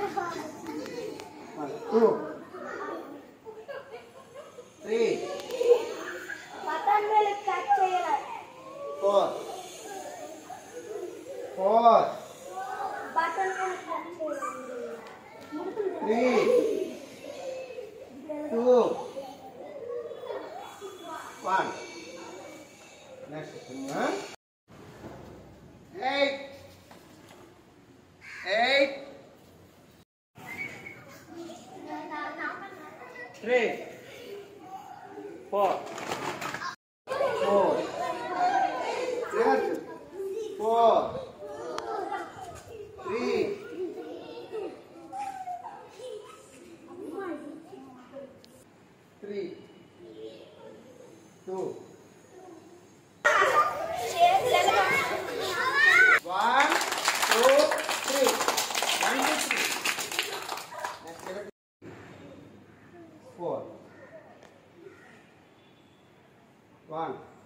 1, 2, 3, 4, 3, 2, 1. Next. 8, 3, 4, 4, 3, 2, 1, 2, 3. 1, 2, 3. Next. 4, 1.